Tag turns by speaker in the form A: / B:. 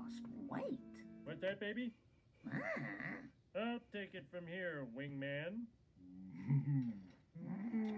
A: lost weight.
B: What's that, baby?
A: Ah.
B: I'll take it from here, wingman.